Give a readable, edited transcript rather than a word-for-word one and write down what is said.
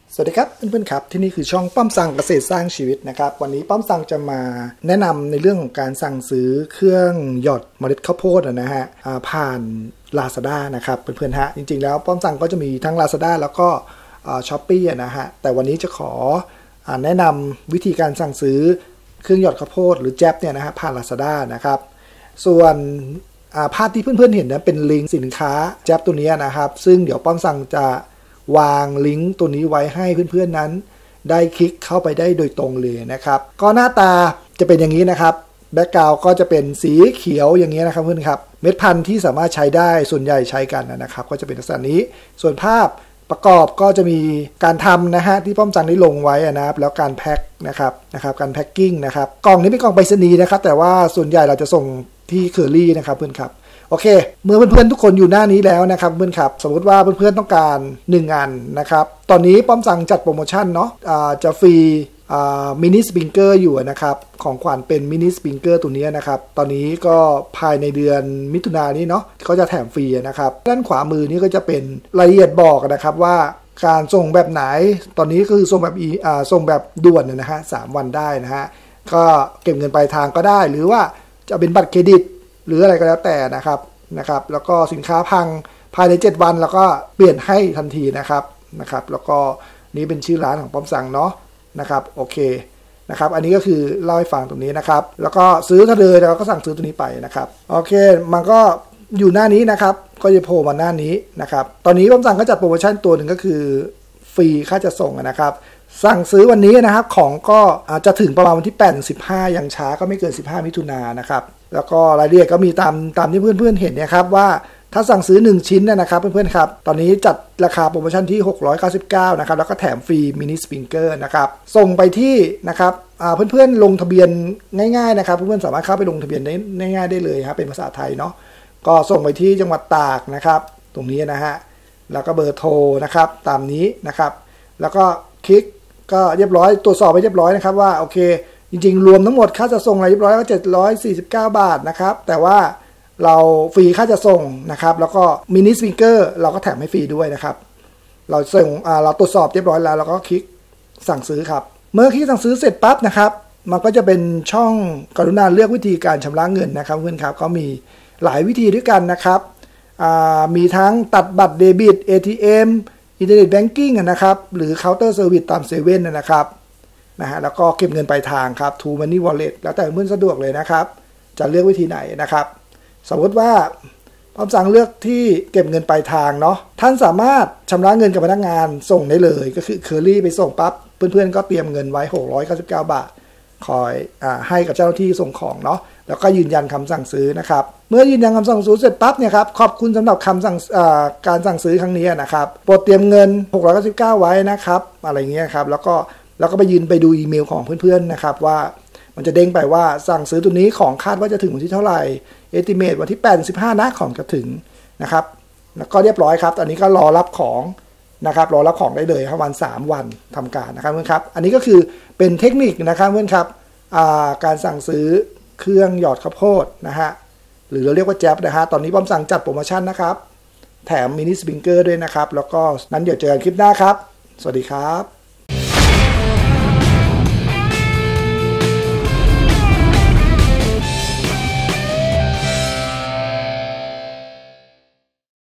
สวัสดีครับเพื่อนๆครับที่นี่คือช่องป้อมสั่งเกษตรสร้างชีวิตนะครับวันนี้ป้อมสั่งจะมาแนะนำในเรื่องของการสั่งซื้อเครื่องหยอดเมล็ดข้าวโพดนะฮะผ่าน Lazada นะครับเพื่อนๆฮะจริงๆแล้วป้อมสั่งก็จะมีทั้ง Lazada แล้วก็Shopee นะฮะแต่วันนี้จะขอแนะนำวิธีการสั่งซื้อเครื่องหยอดข้าวโพดหรือแจ๊บเนี่ยนะฮะผ่าน Lazada นะครับส่วนภาพที่เพื่อนๆเห็นนะเป็นลิงก์สินค้าแจ๊บตัวนี้นะครับซึ่งเดี๋ยวป้อมสั่งจะวางลิงก์ตัวนี้ไว้ให้เพื่อนๆนั้นได้คลิกเข้าไปได้โดยตรงเลยนะครับก็หน้าตาจะเป็นอย่างนี้นะครับแบ็คกราวด์ก็จะเป็นสีเขียวอย่างนี้นะครับเพื่อนครับเม็ดพันธุ์ที่สามารถใช้ได้ส่วนใหญ่ใช้กันนะครับก็จะเป็นลักษณะนี้ส่วนภาพประกอบก็จะมีการทำนะฮะที่ป้อมจังได้ลงไว้นะครับแล้วการแพ็คนะครับการแพ็คกิ้งนะครับกล่องนี้เป็นกล่องไปรษณีย์นะครับแต่ว่าส่วนใหญ่เราจะส่งที่เคอรี่นะครับเพื่อนครับโอเคเมื่อเพื่อนๆทุกคนอยู่หน้านี้แล้วนะครับเพื่อนครับสมมติว่าเพื่อนๆต้องการ1อันนะครับตอนนี้ป้อมสั่งจัดโปรโมชั่นเนาะจะฟรีมินิสปริงเกอร์อยู่นะครับของขวัญเป็นมินิสปริงเกอร์ตัวนี้นะครับตอนนี้ก็ภายในเดือนมิถุนายนนี้เนาะก็จะแถมฟรีนะครับด้านขวามือนี้ก็จะเป็นรายละเอียดบอกนะครับว่าการส่งแบบไหนตอนนี้ก็คือส่งแบบส่งแบบด่วนนะฮะ3 วันได้นะฮะก็เก็บเงินปลายทางก็ได้หรือว่าจะเป็นบัตรเครดิตหรืออะไรก็แล้วแต่นะครับแล้วก็สินค้าพังภายใน7 วันแล้วก็เปลี่ยนให้ทันทีนะครับแล้วก็นี้เป็นชื่อร้านของป้อมสั่งเนาะนะครับโอเคนะครับอันนี้ก็คือเล่าให้ฟังตรงนี้นะครับแล้วก็ซื้อถ้าเลยเราก็สั่งซื้อตัวนี้ไปนะครับโอเคมันก็อยู่หน้านี้นะครับก็จะโผล่มาหน้านี้นะครับตอนนี้ป้อมสั่งก็จัดโปรโมชั่นตัวหนึ่งก็คือฟรีค่าจัดส่งนะครับสั่งซื้อวันนี้นะครับของก็อาจจะถึงประมาณวันที่8-15อย่างช้าก็ไม่เกิน15มิถุนายนนะครับแล้วก็รายละเอียดก็มีตามที่เพื่อนๆเห็นนะครับว่าถ้าสั่งซื้อ1ชิ้นนะครับเพื่อนๆครับตอนนี้จัดราคาโปรโมชั่นที่699นะครับแล้วก็แถมฟรีมินิสปริงเกอร์นะครับส่งไปที่นะครับเพื่อนๆลงทะเบียนง่ายๆนะครับเพื่อนๆสามารถเข้าไปลงทะเบียนได้ง่ายๆได้เลยครับเป็นภาษาไทยเนาะก็ส่งไปที่จังหวัดตากนะครับตรงนี้นะฮะแล้วก็เบอร์โทรนะครับตามนี้นะครับแล้วก็คลิกก็เรียบร้อยตรวจสอบไปเรียบร้อยนะครับว่าโอเคจริงๆรวมทั้งหมดค่าจะส่งอะไรเรียบร้อยก็749 บาทนะครับแต่ว่าเราฟรีค่าจะส่งนะครับแล้วก็มินิสปริงเกอร์เราก็แถมให้ฟรีด้วยนะครับเราส่งเราตรวจสอบเรียบร้อยแล้วเราก็คลิกสั่งซื้อครับเมื่อคลิกสั่งซื้อเสร็จปั๊บนะครับมันก็จะเป็นช่องกรุณาเลือกวิธีการชำระเงินนะครับเพื่อนครับก็มีหลายวิธีด้วยกันนะครับมีทั้งตัดบัตรเดบิต ATM อินเทอร์เน็ตแบงกิ้งนะครับหรือเคาน์เตอร์เซอร์วิสตามเซเว่นนะครับแล้วก็เก็บเงินปลายทางครับ To Money Wallet แล้วแต่เพื่อนสะดวกเลยนะครับจะเลือกวิธีไหนนะครับสมมติว่าป้อมสั่งเลือกที่เก็บเงินปลายทางเนาะท่านสามารถชำระเงินกับพนักงานส่งได้เลยก็คือเคอรี่ไปส่งปั๊บเพื่อนๆก็เตรียมเงินไว้699 บาทคอยให้กับเจ้าหน้าที่ส่งของเนาะแล้วก็ยืนยันคำสั่งซื้อนะครับเมื่อยืนยันคำสั่งซื้อเสร็จปั๊บเนี่ยครับขอบคุณสำหรับคำสั่งการสั่งซื้อครั้งนี้นะครับโปรดเตรียมเงิน699ไว้นะครับอะไรเงี้ยครับแล้วก็ไปดูอีเมลของเพื่อนๆนะครับว่ามันจะเด้งไปว่าสั่งซื้อตัวนี้ของคาดว่าจะถึงวันที่เท่าไหร่ estimate วันที่8-15นะของจะถึงนะครับแล้วก็เรียบร้อยครับตอนนี้ก็รอรับของนะครับรอรับของได้เลยครับวัน3 วันทำการนะครับเพื่อนครับอันนี้ก็คือเป็นเทคนิคนะครับเพื่อนครับการสั่งซื้อเครื่องหยอดข้าวโพดนะฮะหรือเราเรียกว่าแจ๊บนะฮะตอนนี้ป้อมสั่งจัดโปรโมชั่นนะครับแถมมินิสปริงเกอร์ด้วยนะครับแล้วก็นั้นเดี๋ยวเจอกันคลิปหน้าครับสวัสดีครับ